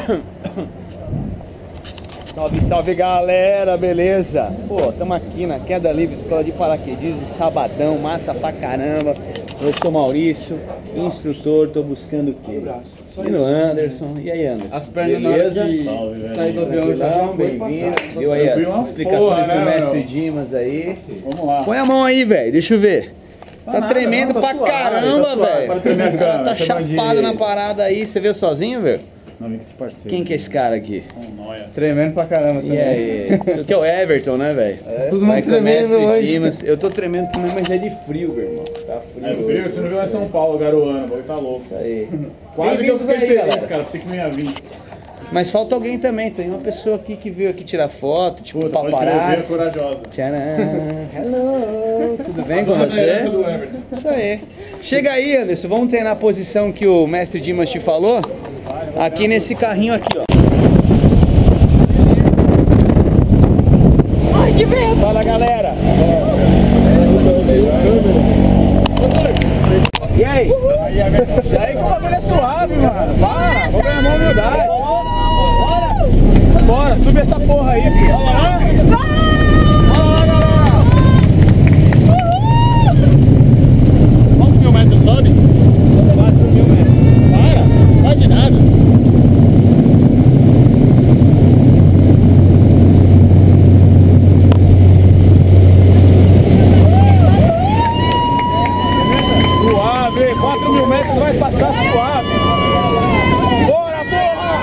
Salve, salve galera, beleza? Pô, tamo aqui na Queda Livre, Escola de Paraquedismo, sabadão, massa pra caramba. Eu sou Maurício, instrutor, tô buscando o quê? E Anderson, e aí Anderson? As pernas beleza? Sair do avião, bem-vindo. Viu aí as explicações do mestre Dimas aí. Vamos lá. Põe a mão aí, velho, deixa eu ver. Tá tremendo pra caramba, velho. Tá chapado na parada aí, você veio sozinho, velho? Quem que é esse cara aqui? Tremendo pra caramba também. E aí? Tu que é o Everton, né, velho? Todo mundo tremendo hoje. Eu tô tremendo também, mas é de frio, meu irmão. Tá frio. É frio, você não viu mais São Paulo, garoando, o bagulho tá louco. Isso aí. Quase que eu fiquei feliz, cara, pensei que não ia vir. Mas falta alguém também, tem uma pessoa aqui que veio aqui tirar foto, tipo paparazzi. Corajosa. Tcharam, hello, tudo bem com você? Isso aí. Chega aí, Anderson, vamos treinar a posição que o mestre Dimas te falou? Aqui nesse carrinho aqui, ó. Ai, que medo! Fala, galera! E aí? E aí, que o bagulho é suave, mano. Para, vou ganhar uma humildade. Bora! Bora, sube essa porra aí, filho. Vamos lá, galera! Quantos mil metros sobe? 4.000 metros. Para, não vai de nada. Suave, 4.000 metros vai passar suave. Bora, porra!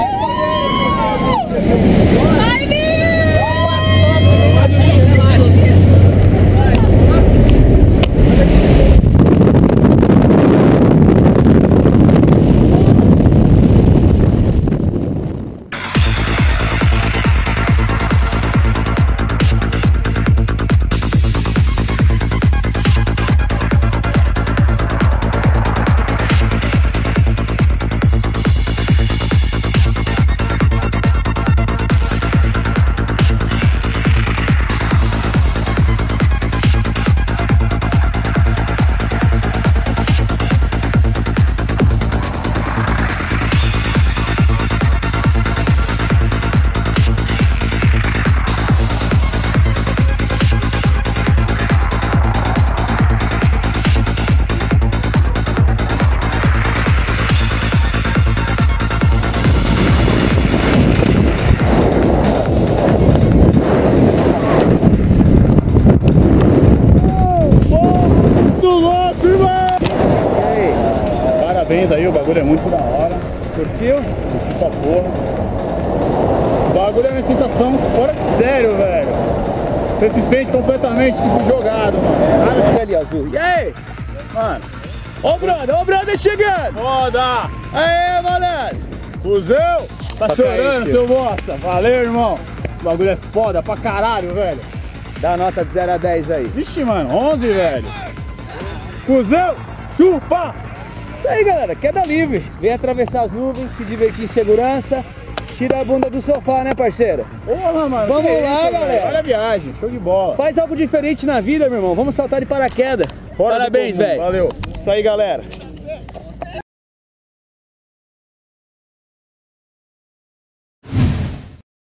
Parabéns aí, o bagulho é muito da hora. Curtiu? Curtiu pra porra. O bagulho é uma sensação fora de sério, velho. Você se sente completamente tipo jogado, mano. Olha ali, azul. E aí? Mano. Ô brother chegando! Foda! Aê, malandro! Fuzeu! Tá chorando, seu bosta! Valeu, irmão! O bagulho é foda pra caralho, velho. Dá a nota de 0 a 10 aí. Vixe, mano, 11, velho. Fuzeu! Chupa! Isso aí, galera, queda livre. Vem atravessar as nuvens, se divertir em segurança. Tira a bunda do sofá, né, parceiro? Porra, mano. Vamos lá, galera. Olha a viagem, show de bola. Faz algo diferente na vida, meu irmão. Vamos saltar de paraquedas. Parabéns, velho. Valeu. Isso aí, galera.